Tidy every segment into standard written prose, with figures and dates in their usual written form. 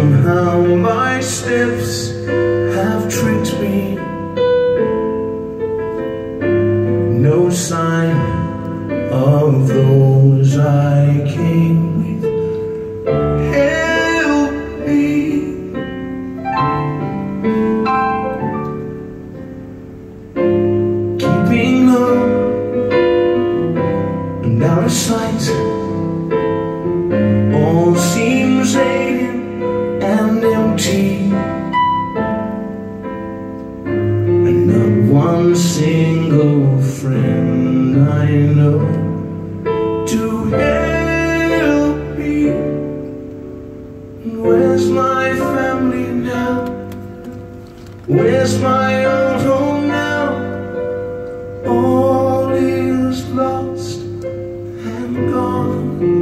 Somehow my steps have tricked me. No sign of those I came with. Help me. Keeping low and out of sight, all seems alien and empty, and not one single friend I know to help me. And where's my family now? Where's my old home now? All is lost and gone.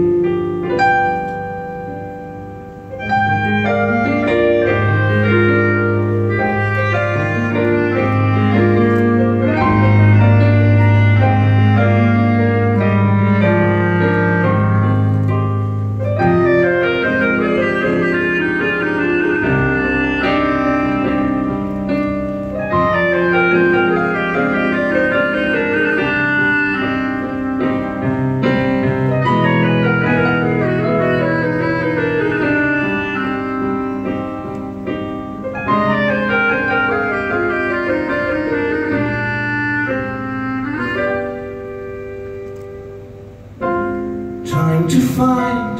Trying to find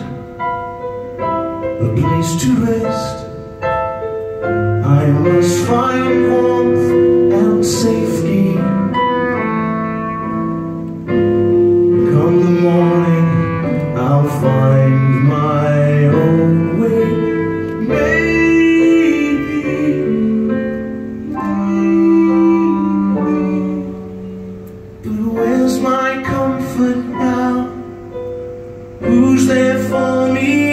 a place to rest, I must find warmth and safety. Come the morning, I'll find my own way. Maybe, but where's my comfort now? Who's there for me